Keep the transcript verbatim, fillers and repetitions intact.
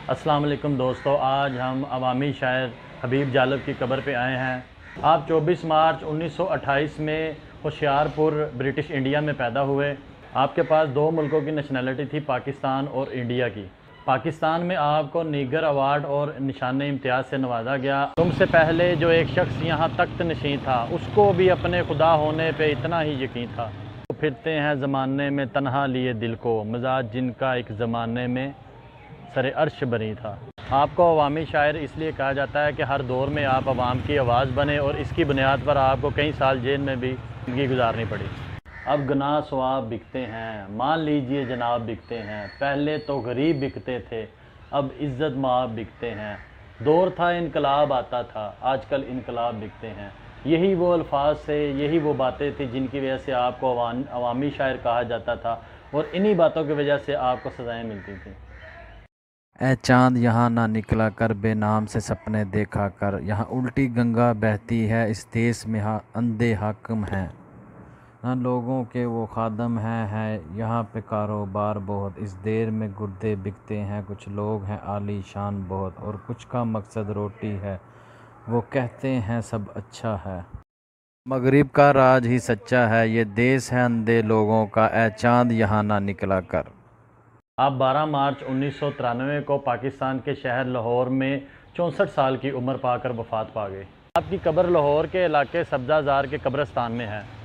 अस्सलाम वालेकुम दोस्तों, आज हम अवामी शायर हबीब जालब की कब्र पे आए हैं। आप चौबीस मार्च उन्नीस सौ अट्ठाईस में होशियारपुर ब्रिटिश इंडिया में पैदा हुए। आपके पास दो मुल्कों की नेशनैलिटी थी, पाकिस्तान और इंडिया की। पाकिस्तान में आपको नीगर अवार्ड और निशान इम्तियाज़ से नवाजा गया। तुमसे पहले जो एक शख्स यहाँ तख्त नशीं था, उसको भी अपने खुदा होने पे इतना ही यकीन था। तो फिरते हैं ज़माने में तन्हा लिए दिल को, मिजाज जिनका एक ज़माने में सरे अर्श बनी था। आपको अवामी शायर इसलिए कहा जाता है कि हर दौर में आप अवाम की आवाज़ बने और इसकी बुनियाद पर आपको कई साल जेल में भी ज़िंदगी गुजारनी पड़ी। अब गुनाह सवाब बिकते हैं, मान लीजिए जनाब बिकते हैं। पहले तो गरीब बिकते थे, अब इज़्ज़त माब बिकते हैं। दौर था इनकलाब आता था, आजकल इनकलाब बिकते हैं। यही वो अल्फाज से, यही वो बातें थी जिनकी वजह से आपको अवामी शायर कहा जाता था और इन्हीं बातों की वजह से आपको सज़ाएँ मिलती थीं। ए चाँद यहाँ ना निकला कर, बेनाम से सपने देखा कर। यहाँ उल्टी गंगा बहती है, इस देश में हा अंधे हाकिम हैं। ना लोगों के वो खादम हैं हैं यहाँ पे कारोबार बहुत। इस देर में गुर्दे बिकते हैं, कुछ लोग हैं आली शान बहुत, और कुछ का मकसद रोटी है, वो कहते हैं सब अच्छा है। मगरिब का राज ही सच्चा है, ये देश है अंधे लोगों का। ए चाँद यहाँ ना निकला कर। आप बारह मार्च उन्नीस सौ तिरानवे को पाकिस्तान के शहर लाहौर में चौंसठ साल की उम्र पाकर वफात पा गए। आपकी कब्र लाहौर के इलाके सब्ज़ा ज़ार के कब्रिस्तान में है।